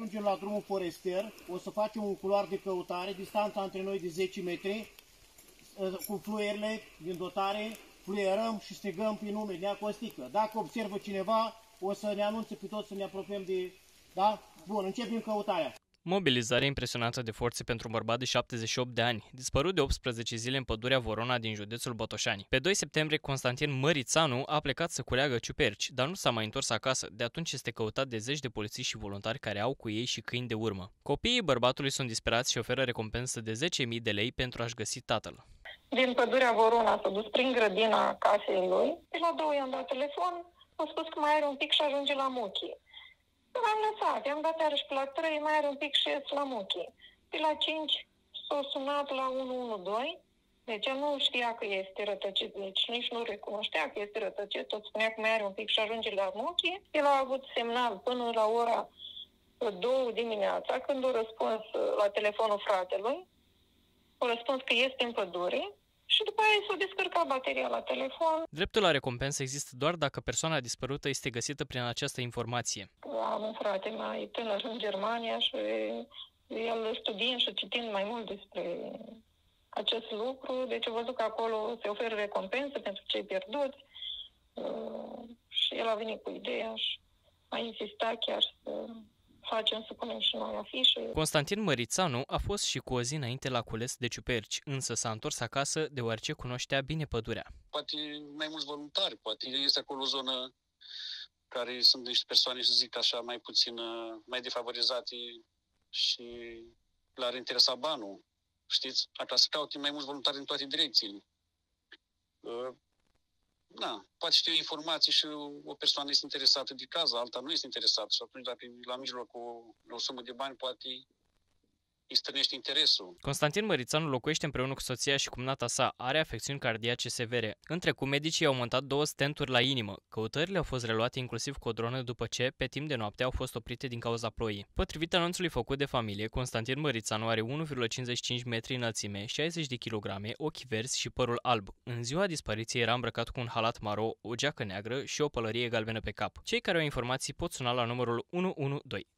ajungem la drumul forestier, o să facem un culoar de căutare, distanța între noi de 10 metri, cu fluierele din dotare, fluierăm și strigăm pe nume, Nea Costică. Dacă observă cineva, o să ne anunțe pe toți să ne apropiem de... Da? Bun, începem căutarea. Mobilizare impresionantă de forțe pentru un bărbat de 78 de ani, dispărut de 18 zile în pădurea Vorona din județul Botoșani. Pe 2 septembrie, Constantin Mărițanu a plecat să culeagă ciuperci, dar nu s-a mai întors acasă. De atunci este căutat de zeci de polițiști și voluntari care au cu ei și câini de urmă. Copiii bărbatului sunt disperați și oferă recompensă de 10.000 de lei pentru a-și găsi tatăl. Din pădurea Vorona s-a dus prin grădina casei lui. Pe la 2 i-am dat telefon, a spus că mai are un pic și ajunge la Muchii. L-am lăsat, i-am dat iarăși pe la 3, mai are un pic și ies la Muchii. Pe la 5 s-a sunat la 112, deci el nu știa că este rătăcit, deci nici nu recunoștea că este rătăcit, tot spunea că mai are un pic și ajunge la Muchii. El a avut semnal până la ora 2 dimineața, când a răspuns la telefonul fratelui, a răspuns că este în pădure. Și după aia s-a descărcat bateria la telefon. Dreptul la recompensă există doar dacă persoana dispărută este găsită prin această informație. Am un frate mai tânăr în Germania și el studiind și citind mai mult despre acest lucru, deci a văzut că acolo se oferă recompensă pentru cei pierduți și el a venit cu ideea și a insistat chiar să facem, să punem și noi afișe. Constantin Mărițanu a fost și cu o zi înainte la cules de ciuperci, însă s-a întors acasă deoarece cunoștea bine pădurea. Poate mai mulți voluntari, poate este acolo o zonă care sunt niște persoane, să zic așa, mai puțin, mai defavorizate și le-ar interesa banul, știți? Ar trebui să caute mai mulți voluntari în toate direcțiile. Da, poate știu informații și o persoană este interesată de caz, alta nu este interesată și atunci dacă la mijloc o sumă de bani poate îi stârnește interesul. Constantin Mărițanu locuiește împreună cu soția și cumnata sa, are afecțiuni cardiace severe. În trecut, medicii au montat 2 stenturi la inimă. Căutările au fost reluate inclusiv cu o dronă după ce, pe timp de noapte, au fost oprite din cauza ploii. Potrivit anunțului făcut de familie, Constantin Mărițanu are 1,55 metri înălțime, 60 de kilograme, ochi verzi și părul alb. În ziua dispariției era îmbrăcat cu un halat maro, o geacă neagră și o pălărie galbenă pe cap. Cei care au informații pot suna la numărul 112.